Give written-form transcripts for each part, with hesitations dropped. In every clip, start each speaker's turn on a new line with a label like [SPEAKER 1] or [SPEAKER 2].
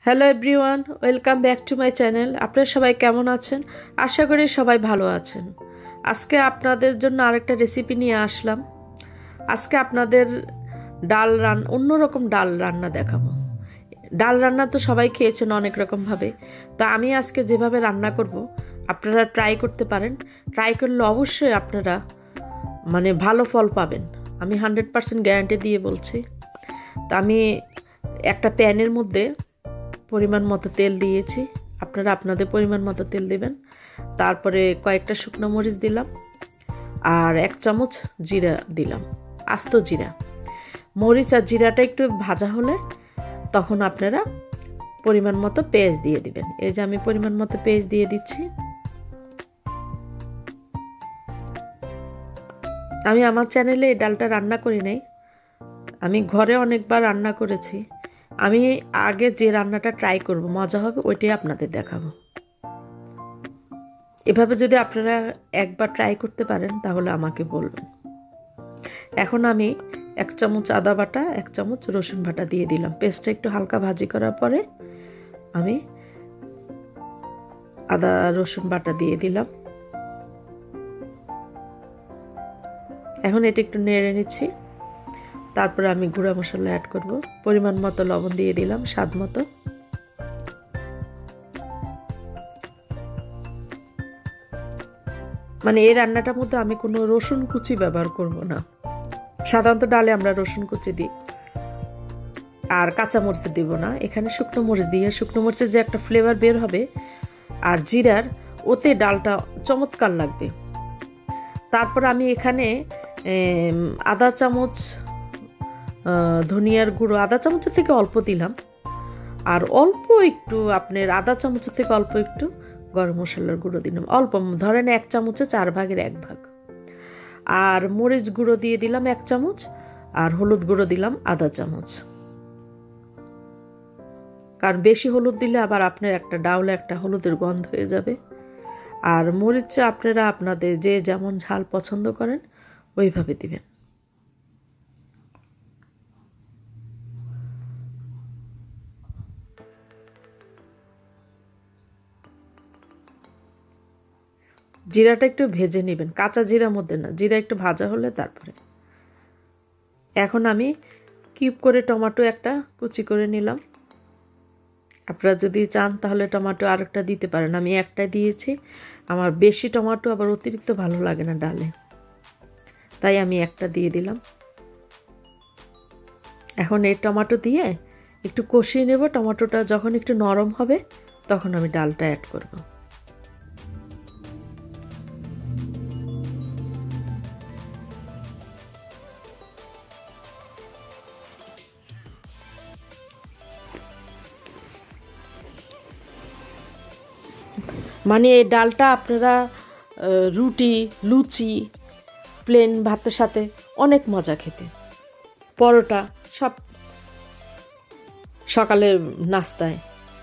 [SPEAKER 1] Hello everyone, welcome back to my channel. আপনারা সবাই কেমন আছেন? আশা করি সবাই ভালো আছেন। আজকে আপনাদের জন্য আরেকটা রেসিপি নিয়ে আসলাম। আজকে আপনাদের অন্যরকম ডাল রান্না দেখাবো। ডাল রান্না তো সবাই খেয়েছেন অনেক রকমভাবে, তো আমি আজকে যেভাবে রান্না করব আপনারা ট্রাই করতে পারেন। ট্রাই করলে অবশ্যই আপনারা ভালো ফল পাবেন, আমি 100% গ্যারান্টি দিয়ে বলছি। তো আমি একটা প্যানের মধ্যে পরিমাণ মতো তেল দিয়েছি, আপনারা আপনাদের পরিমাণ মতো তেল দিবেন। তারপরে কয়েকটা শুকনো মরিচ দিলাম আর 1 চামচ জিরা দিলাম, আস্ত জিরা। মরিচ আর জিরাটা একটু ভাজা হলে তখন আপনারা পরিমাণ মতো পেঁয়াজ দিয়ে দিবেন। এই যে আমি পরিমাণ মতো পেঁয়াজ দিয়ে দিচ্ছি। আমি আমার চ্যানেলে এই ডালটা রান্না করি নাই, আমি ঘরে অনেকবার রান্না করেছি। আমি আগে যে রান্নাটা ট্রাই করব, মজা হবে, ওইটাই আপনাদের দেখাবো। এভাবে যদি আপনারা একবার ট্রাই করতে পারেন তাহলে আমাকে বলবেন। এখন আমি 1 চামচ আদা বাটা, 1 চামচ রসুন বাটা দিয়ে দিলাম। পেস্টটা একটু হালকা ভাজি করার পরে আমি আদা রসুন বাটা দিয়ে দিলাম। এখন এটা একটু নেড়ে নিচ্ছি। তারপরে আমি গুঁড়া মশলা অ্যাড করব। পরিমাণ মতো লবণ দিয়ে দিলাম, স্বাদ মতো। এই রান্নাটার মধ্যে আমি কোনো রসুন কুচি ব্যবহার করব না। সাধারণত ডালে আমরা রসুন কুচি দিই, আর কাঁচা মরিচ দিব না। এখানে শুকনো মরিচ দিয়ে, শুকনো মরিচের যে একটা ফ্লেভার বের হবে আর জিরার, ওতে ডালটা চমৎকার লাগবে। তারপর আমি এখানে আধা চামচ ধনিয়ার গুঁড়ো, আধা চামচের থেকে অল্প দিলাম, আর অল্প একটু আপনার আধা চামচের থেকে অল্প একটু গরম মশলার গুঁড়ো দিলাম, অল্প, ধরেন 1 চামচে 4 ভাগের 1 ভাগ। আর মরিচ গুঁড়ো দিয়ে দিলাম 1 চামচ, আর হলুদ গুঁড়ো দিলাম আধা চামচ। কারণ বেশি হলুদ দিলে আবার আপনার একটা ডাউলে একটা হলুদের গন্ধ হয়ে যাবে। আর মরিচটা আপনারা আপনাদের যে যেমন ঝাল পছন্দ করেন ওইভাবে দিবেন। জিরাটা একটু ভেজে নেবেন, কাঁচা জিরার মধ্যে না, জিরা একটু ভাজা হলে তারপরে। এখন আমি কিউব করে টমেটো একটা কুচি করে নিলাম। আপনারা যদি চান তাহলে টমেটো আরেকটা দিতে পারেন, আমি একটাই দিয়েছি। আমার বেশি টমেটো আবার অতিরিক্ত ভালো লাগে না ডালে, তাই আমি একটা দিয়ে দিলাম। এখন এই টমেটো দিয়ে একটু কষিয়ে নেব। টমেটোটা যখন একটু নরম হবে তখন আমি ডালটা অ্যাড করব। এই ডালটা আপনারা রুটি, লুচি, প্লেন ভাতের সাথে অনেক মজা খেতে, পরোটা, সব সকালের নাস্তায়।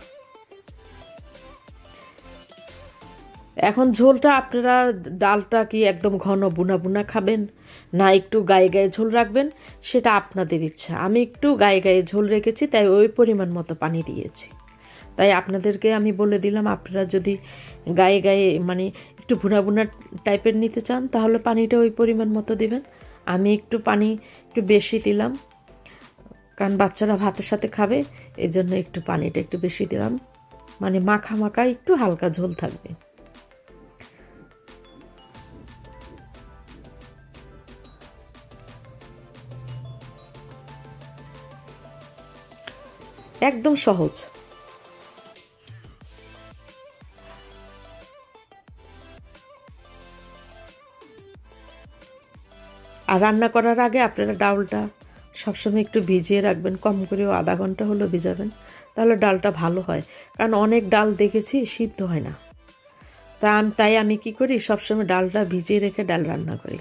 [SPEAKER 1] এখন ঝোলটা আপনারা ডালটা কি একদম ঘন বুনা বুনা খাবেন, না একটু গায়ে গায়ে ঝোল রাখবেন, সেটা আপনাদের ইচ্ছা। আমি একটু গায়ে গায়ে ঝোল রেখেছি, তাই ওই পরিমাণ মতো পানি দিয়েছি। তাই আপনাদেরকে আমি বলে দিলাম, আপনারা যদি গায়ে গায়ে একটু ভুনা ভুনা টাইপের নিতে চান তাহলে পানিটা ওই পরিমাণ মতো দিবেন। আমি একটু পানি একটু বেশি দিলাম, কারণ বাচ্চারা ভাতের সাথে খাবে, এই জন্য একটু পানিটা একটু বেশি দিলাম। মাখা মাখা একটু হালকা ঝোল থাকবে। একদম সহজ। আর রান্না করার আগে আপনারা ডালটা সবসময় একটু ভিজিয়ে রাখবেন, কম করেও আধা ঘন্টা হলো ভিজাবেন, তাহলে ডালটা ভালো হয়। কারণ অনেক ডাল দেখেছি সিদ্ধ হয় না, তাই আমি কি করি, সবসময় ডালটা ভিজিয়ে রেখে ডাল রান্না করি।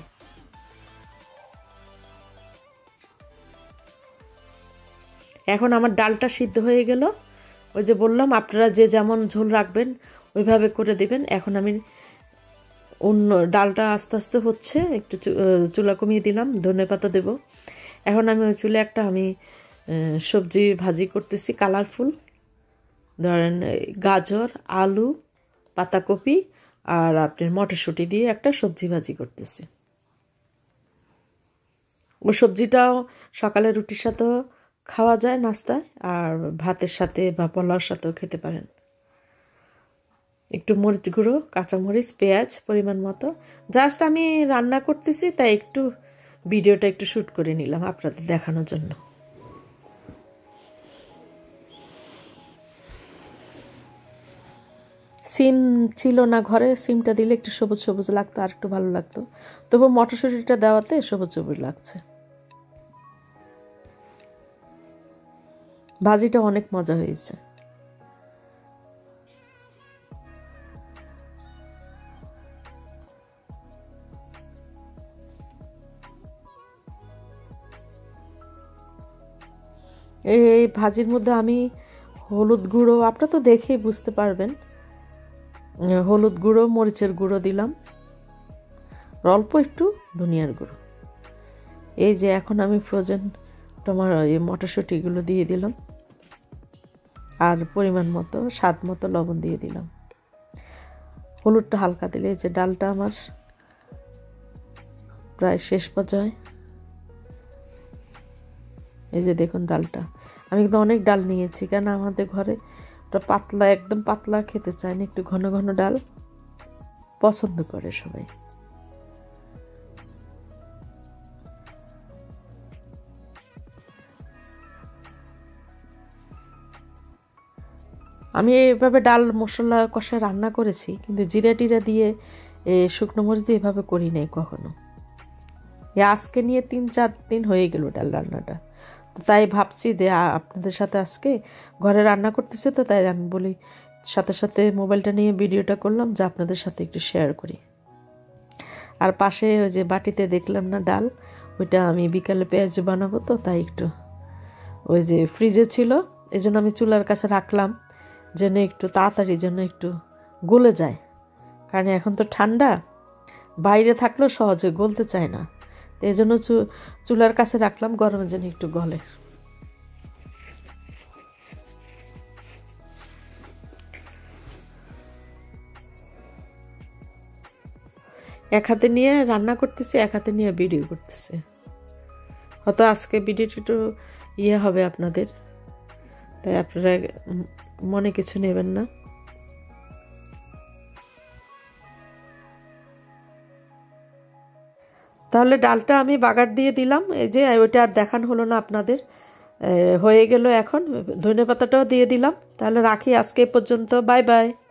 [SPEAKER 1] এখন আমার ডালটা সিদ্ধ হয়ে গেল। ওই যে বললাম, আপনারা যে যেমন ঝোল রাখবেন ওইভাবে করে দিবেন। এখন আমি অন্য ডালটা আস্তে আস্তে হচ্ছে, একটু চুলা কমিয়ে দিলাম, ধনেপাতা দেব। এখন আমি ওই চুলে একটা সবজি ভাজি করতেছি, কালারফুল। ধরেন গাজর, আলু, পাতাকপি আর আপনার মটরশুঁটি দিয়ে একটা সবজি ভাজি করতেছি। ওই সবজিটাও সকালে রুটির সাথেও খাওয়া যায় নাস্তায়, আর ভাতের সাথে বা পোলাওর সাথেও খেতে পারেন। একটু মরিচ গুঁড়ো, কাঁচামরিচ, পেঁয়াজ পরিমাণ মতো। জাস্ট আমি রান্না করতেছি, তাই একটু ভিডিওটা একটু শ্যুট করে নিলাম আপনাদের দেখানোর জন্য। সিম ছিল না ঘরে, সিমটা দিলে একটু সবুজ সবুজ লাগতো, আর একটু ভালো লাগতো। তবু মটরশুঁটিটা দেওয়াতে সবুজ সবুজ লাগছে। ভাজিটা অনেক মজা হয়েছে। এই ভাজির মধ্যে আমি হলুদ গুঁড়ো, আপনারা তো দেখেই বুঝতে পারবেন, হলুদ গুঁড়ো, মরিচের গুঁড়ো দিলাম, অল্প একটু ধনিয়ার গুঁড়ো। এই যে এখন আমি ফ্রোজেন মটরশুঁটিগুলো দিয়ে দিলাম, আর পরিমাণ মতো স্বাদ মতো লবণ দিয়ে দিলাম। হলুদটা হালকা দিলে। এই যে ডালটা আমার প্রায় শেষ পর্যায়ে। এই যে দেখুন ডালটা, আমি কিন্তু অনেক ডাল নিয়েছি, কেন আমাদের ঘরে ওটা পাতলা, একদম পাতলা খেতে চায় না, একটু ঘন ঘন ডাল পছন্দ করে সবাই। আমি এইভাবে ডাল মশলা কষা রান্না করেছি, কিন্তু জিরা টিরা দিয়ে শুকনো মরিচ দিয়ে এভাবে করি নাই কখনো। আজকে নিয়ে 3-4 দিন হয়ে গেল ডাল রান্নাটা, তো তাই ভাবছি যে আপনাদের সাথে আজকে ঘরে রান্না করতেছে, তো তাই আমি বলি সাথে সাথে মোবাইলটা নিয়ে ভিডিওটা করলাম, যে আপনাদের সাথে একটু শেয়ার করি। আর পাশে ওই যে বাটিতে দেখলাম না ডাল, ওইটা আমি বিকালে পেঁয়াজ বানাবো, তো তাই একটু ওই যে ফ্রিজে ছিল, এই জন্য আমি চুলার কাছে রাখলাম, যেন একটু তাড়াতাড়ি যেন একটু গলে যায়, কারণ এখন তো ঠান্ডা, বাইরে থাকলেও সহজে গলতে চায় না, তো এই জন্য চুলার কাছে রাখলাম, গরমের জন্য একটু গলে। এক হাতে নিয়ে রান্না করতেছি, এক হাতে নিয়ে ভিডিও করতেছি। হয়তো আজকে ভিডিওটা একটু হবে আপনাদের, তাই আপনারা মনে কিছু নেবেন না। তাহলে ডালটা আমি বাগার দিয়ে দিলাম, এই যে ওইটা আর দেখানো হলো না আপনাদের, হয়ে গেল। এখন ধনেপাতাটাও দিয়ে দিলাম। তাহলে রাখি আজকে পর্যন্ত, বাই বাই।